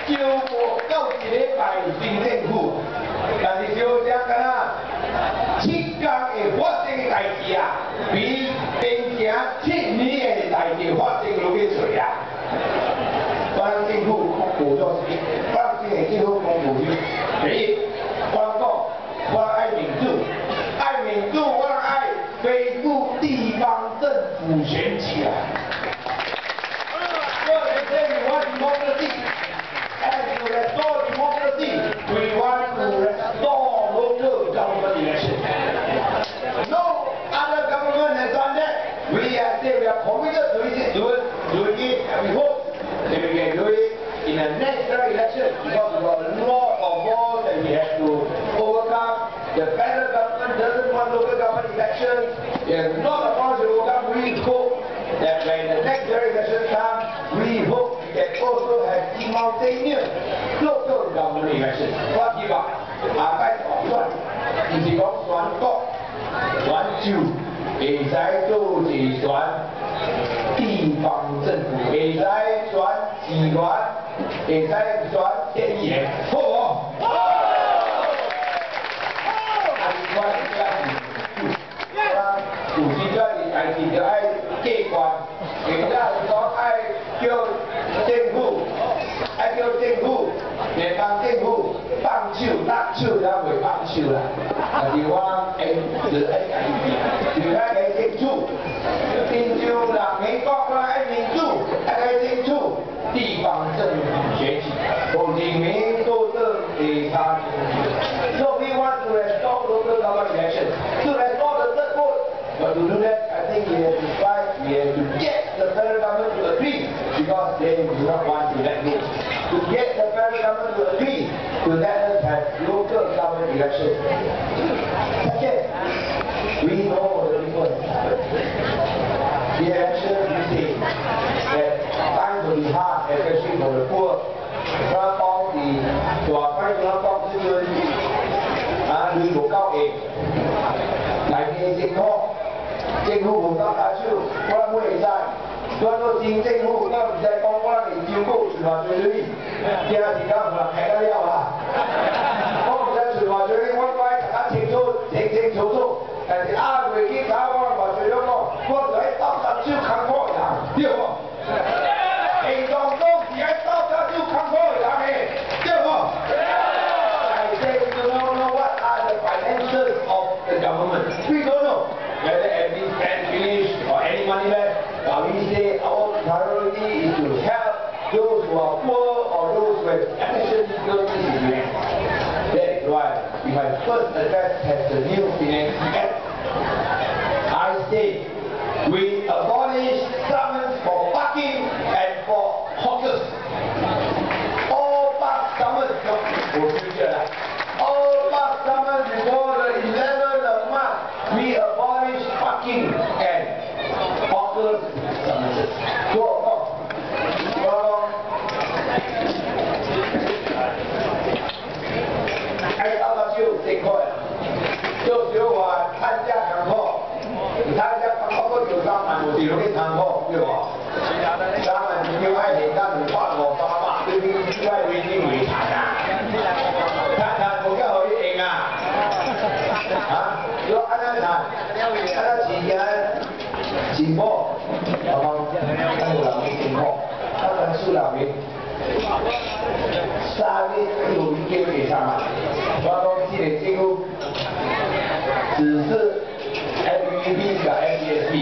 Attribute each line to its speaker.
Speaker 1: 就无到一礼拜新政府，但是小姐敢若七天会发生的代志啊，比平常7年的代志发生落去多啊。咱政府无做事，咱政府讲无事。第一，我讲我爱民主，爱民主，我爱恢复地方政府选起来。As to restore democracy, we want to restore local government election. No other government has done that. We have said we are committed to doing it, and we hope that we can do it in the next election because we got a lot of wars that we have to overcome. The federal government doesn't want local government elections. They are not about to overcome. We hope that when the next election comes, we hope we can also have simultaneous local government elections. 我希望下屆大选，就是讲全國選州會使做一選地方政府，會使選市員，會使選縣議員，好無？好。有時陣嘅代志就愛機關，其他講愛叫政府，愛叫政府，嚟幫政府放手、握手，咱袂放手啦。但是我就愛家己，就愛家清楚，民主人民國我愛民主，愛清楚地方政府選舉，從人民做政地方政府。So we want to restore local government elections. To restore the third vote. But to do that, I think we have to try, we have to get the federal government to agree because they do not want to let go. To get the federal government to agree to let us have local government elections. Second, we know the people have happened. The election we say that times will be hard, especially for the poor. 我幫啲大規模幫資源旅遊交易，大嘅情況。政府無得打手，我唔會使。我到前政府，我唔使講，我嚟照顧全華最女，其他時間唔能睇得了啊！我唔使全華最女，我乖大家清楚楚。但是會檢查我話最咗講，我就喺收集少近科人，對喎。行動中是喺收集少近科人嘅，對喎。I say we do not know what are the financials of the government. We don't know. Whether every cent finished or any money left, but we say our priority is to help those who are poor or those who have financial difficulties in life. That is why my first address has the new Finance Act. I say we abolish summons for parking and for hawkers. All park summons, all park summons before the 11th of March. We abolish parking and hawkers summonses.喺收集少正確人，少少話參加強迫，唔參加強迫嗰條3萬無條件強迫，對喎？3萬條要喺人家唔關我爸爸，對邊啲位會啲會殘啊？殘冇得可以贏啊！嚇？如果安時間前波，我講跟住留意前波，跟住留意。3月有一件給上來，我講今年政府只是 FEP กับ FESP，